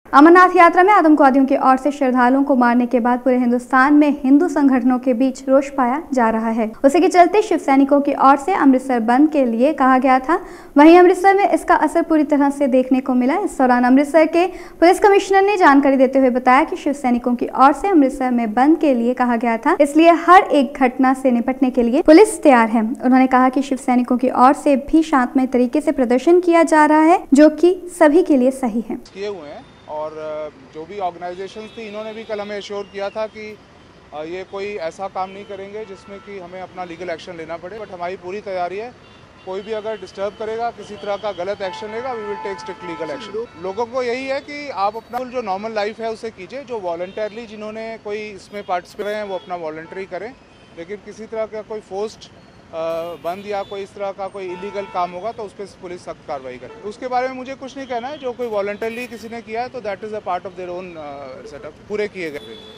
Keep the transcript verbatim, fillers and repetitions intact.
अमरनाथ यात्रा में आतंकवादियों की ओर से श्रद्धालुओं को मारने के बाद पूरे हिंदुस्तान में हिंदू संगठनों के बीच रोष पाया जा रहा है। उसी के चलते शिव सैनिकों की ओर से अमृतसर बंद के लिए कहा गया था। वहीं अमृतसर में इसका असर पूरी तरह से देखने को मिला। इस दौरान अमृतसर के पुलिस कमिश्नर ने जानकारी देते हुए बताया कि शिव सैनिकों की ओर से अमृतसर में बंद के लिए कहा गया था, इसलिए हर एक घटना से निपटने के लिए पुलिस तैयार है। उन्होंने कहा कि शिव सैनिकों की ओर से भी शांतमय तरीके से प्रदर्शन किया जा रहा है, जो कि सभी के लिए सही है। और जो भी ऑर्गेनाइजेशंस थी, इन्होंने भी कल हमें एश्योर किया था कि ये कोई ऐसा काम नहीं करेंगे जिसमें कि हमें अपना लीगल एक्शन लेना पड़े। बट हमारी पूरी तैयारी है, कोई भी अगर डिस्टर्ब करेगा, किसी तरह का गलत एक्शन लेगा, we will take strict legal action. लोगों को यही है कि आप अपना जो नॉर्मल लाइफ है उसे कीजिए। जो वॉलंटरली जिन्होंने कोई इसमें पार्टिसिपेट हैं वो अपना वॉलंटरी करें, लेकिन किसी तरह का कोई फोर्स्ड बंद या कोई इस तरह का कोई इलीगल काम होगा तो उस पर पुलिस सख्त कार्रवाई करे। उसके बारे में मुझे कुछ नहीं कहना है। जो कोई वॉलंटरली किसी ने किया है तो that is a part of their own setup, पूरे किए गए।